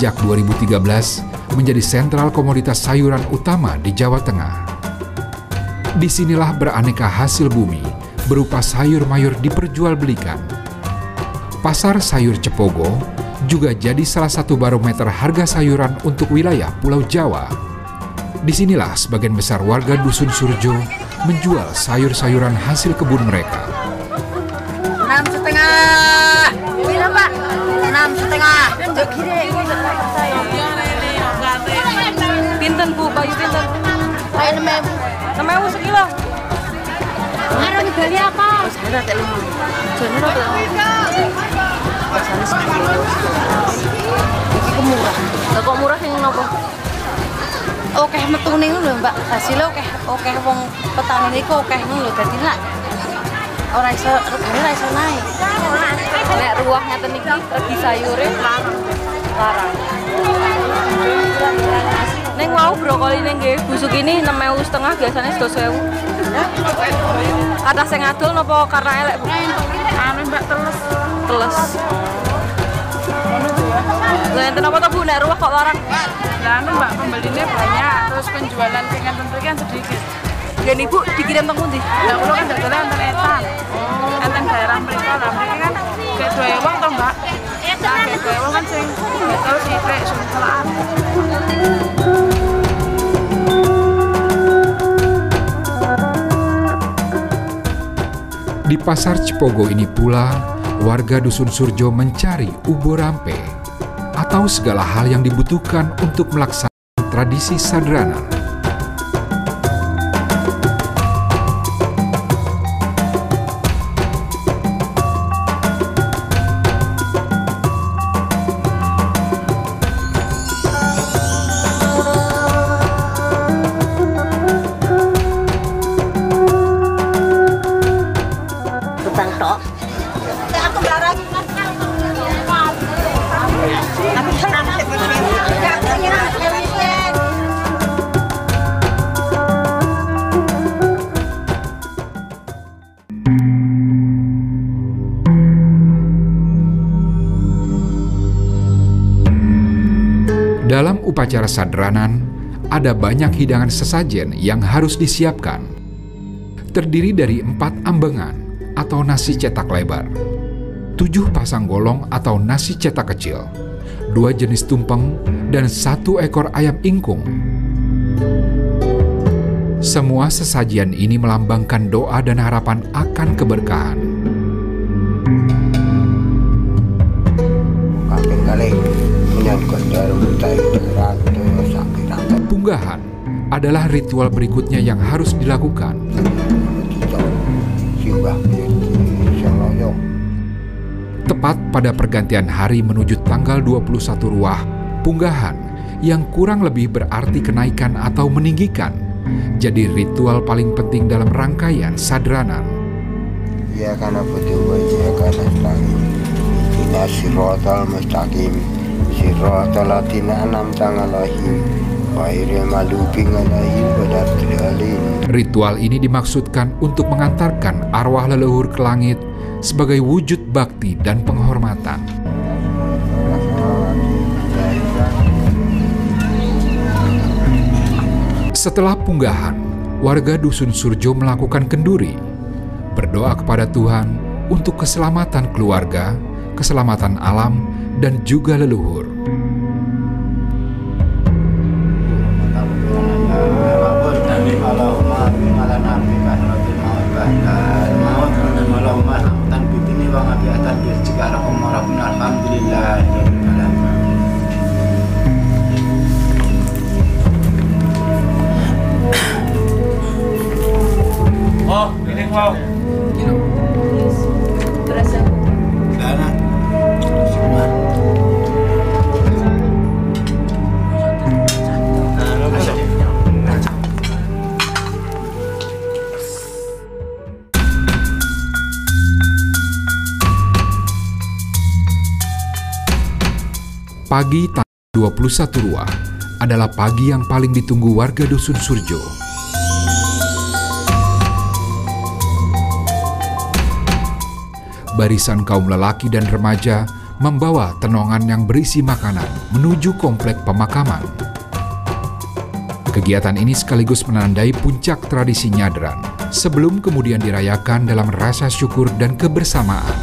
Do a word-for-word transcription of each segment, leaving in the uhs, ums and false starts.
sejak dua ribu tiga belas menjadi sentral komoditas sayuran utama di Jawa Tengah. Disinilah beraneka hasil bumi berupa sayur mayur diperjualbelikan. Pasar sayur Cepogo juga jadi salah satu barometer harga sayuran untuk wilayah Pulau Jawa. Disinilah sebagian besar warga Dusun Surjo menjual sayur-sayuran hasil kebun mereka. Enam setengah. Bila Pak? Enam setengah. Pinten Bu, bayu pinten? Saya enam ewu. Enam ewu sekilo. Arang gali apa? Saya tak lima. Jadi apa? Pasarnya sekilo. Iki kemurah. Lah kok murah yang nopo? Oke metune ngono lho Mbak. Hasilnya oke oke wong petani niku oke ngono lho dadi nak ora iso regane ora iso naik. Nek ruah ngeten iki regi sayure larang. Larang. Neng mau brokoli neng nggih busuk ini enam ewu setengah biasanya sedos ewu. Kathah sing ngadol napa karena elek Bu? Anu Mbak teles. Teles. Lah enten apa to Bu nek ruah kok larang? Lah anu Mbak pembelinya banyak, terus penjualan pengen tentu kan sedikit. Gen Ibu dikirim teng pundi? Lah kula kan dadane enten etan. Enten daerah mriko lah mriki kan gek dua ewang to Mbak. Nah, gek dua ewang kan sing tau sithik sing kelaan. Di pasar Cepogo ini pula, warga Dusun Surjo mencari ubo rampe atau segala hal yang dibutuhkan untuk melaksanakan tradisi sadranan. Dalam upacara sadranan, ada banyak hidangan sesajen yang harus disiapkan. Terdiri dari empat ambengan atau nasi cetak lebar, tujuh pasang golong atau nasi cetak kecil, dua jenis tumpeng, dan satu ekor ayam ingkung. Semua sesajian ini melambangkan doa dan harapan akan keberkahan. Punggahan adalah ritual berikutnya yang harus dilakukan. Tepat pada pergantian hari menuju tanggal dua puluh satu Ruah, punggahan yang kurang lebih berarti kenaikan atau meninggikan, jadi ritual paling penting dalam rangkaian sadranan. Ya karena betul ya karena selagi ina siratal mustaqim siratal latina enam tangan lahim bairil malubi ngalahin badartilin. Ritual ini dimaksudkan untuk mengantarkan arwah leluhur ke langit sebagai wujud bakti dan penghormatan. Setelah punggahan, warga Dusun Surjo melakukan kenduri, berdoa kepada Tuhan untuk keselamatan keluarga, keselamatan alam, dan juga leluhur. Oh, ini wow. Berasa. Dana. Semua. Pagi tanggal dua puluh satu Ruah adalah pagi yang paling ditunggu warga Dusun Surjo. Barisan kaum lelaki dan remaja membawa tenongan yang berisi makanan menuju komplek pemakaman. Kegiatan ini sekaligus menandai puncak tradisi nyadran, sebelum kemudian dirayakan dalam rasa syukur dan kebersamaan.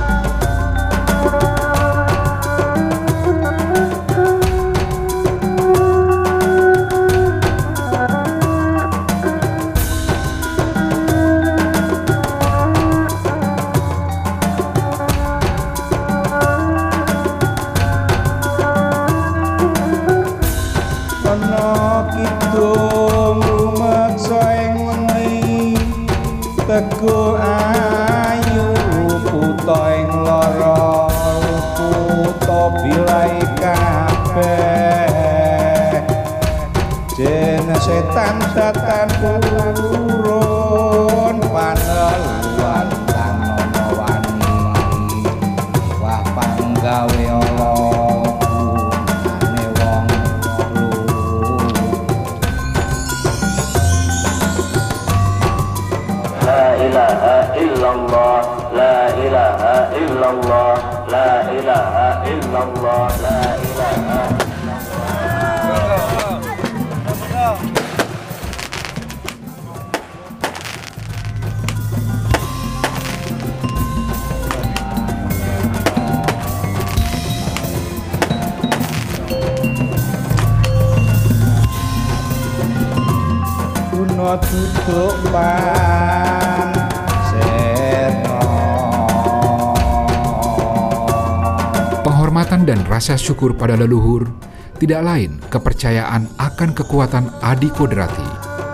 Teguh ayu puto ing lara puto bilai kabeh jen setan datan turun paneluan kang ana wani wah panggawe Allah gunane wong La ilaha illallah, la ilaha illallah, la ilaha illallah, la ilaha illallah. Kuno duduk pan serno. Penghormatan dan rasa syukur pada leluhur tidak lain kepercayaan akan kekuatan Adi Kodrati.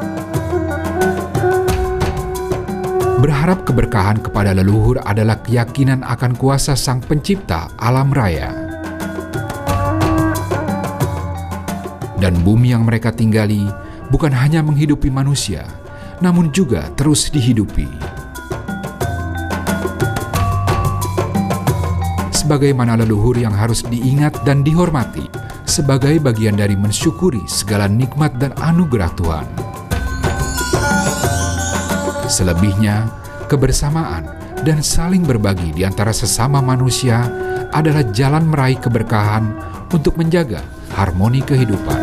Berharap keberkahan kepada leluhur adalah keyakinan akan kuasa Sang Pencipta alam raya. Dan bumi yang mereka tinggali bukan hanya menghidupi manusia, namun juga terus dihidupi. Sebagaimana leluhur yang harus diingat dan dihormati, sebagai bagian dari mensyukuri segala nikmat dan anugerah Tuhan. Selebihnya, kebersamaan dan saling berbagi di antara sesama manusia adalah jalan meraih keberkahan untuk menjaga harmoni kehidupan.